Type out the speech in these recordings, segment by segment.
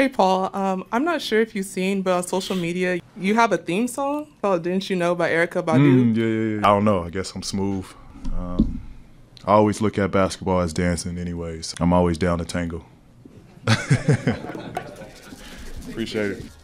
Hey Paul, I'm not sure if you've seen, but on social media, you have a theme song called Didn't You Know by Erykah Badu. Yeah. I don't know. I guess I'm smooth. I always look at basketball as dancing anyways. I'm always down to tango. Appreciate it.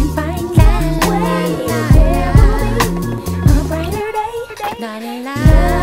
La la la.